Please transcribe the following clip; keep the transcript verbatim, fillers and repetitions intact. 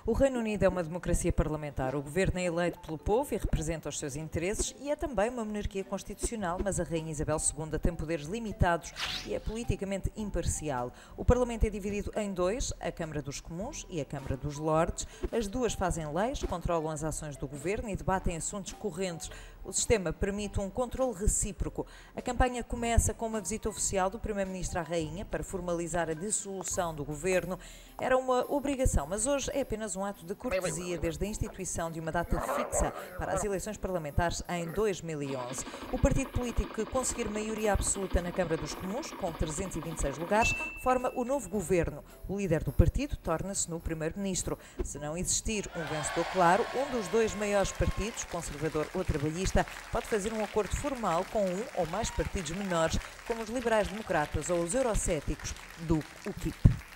O Reino Unido é uma democracia parlamentar. O governo é eleito pelo povo e representa os seus interesses e é também uma monarquia constitucional, mas a Rainha Isabel segunda tem poderes limitados e é politicamente imparcial. O Parlamento é dividido em dois, a Câmara dos Comuns e a Câmara dos Lordes. As duas fazem leis, controlam as ações do governo e debatem assuntos correntes. O sistema permite um controle recíproco. A campanha começa com uma visita oficial do Primeiro-Ministro à Rainha para formalizar a dissolução do governo. Era uma obrigação, mas hoje é apenas um ato de cortesia desde a instituição de uma data fixa para as eleições parlamentares em dois mil e onze. O partido político que conseguir maioria absoluta na Câmara dos Comuns, com trezentos e vinte e seis lugares, forma o novo governo. O líder do partido torna-se no Primeiro-Ministro. Se não existir um vencedor claro, um dos dois maiores partidos, conservador ou trabalhista, pode fazer um acordo formal com um ou mais partidos menores, como os liberais-democratas ou os eurocéticos do U KIP.